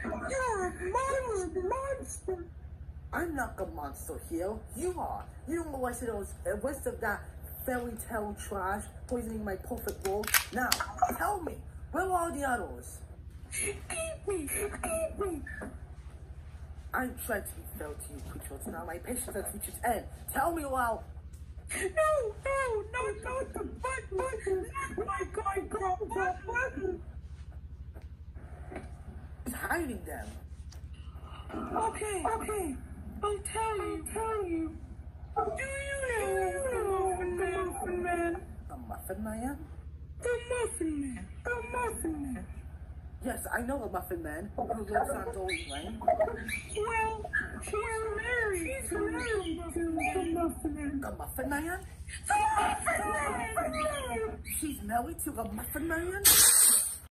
You're a monster. I'm not a monster here. You are. You don't know what the rest of that fairy tale trash poisoning my perfect world. Now, tell me, where are the others? Keep me. I'm trying to be fair to you, creatures. Now my patience has reached its end. Tell me now. No, not the butt, not my guy, He's hiding them. Okay, I'll tell you. Do you know the Muffin Man? The Muffin Man? The Muffin Man. Yes, I know the Muffin Man who lives on Dory Lane. Well, she's married to the Muffin Man. The Muffin Man? The Muffin Man! She's married to the Muffin Man?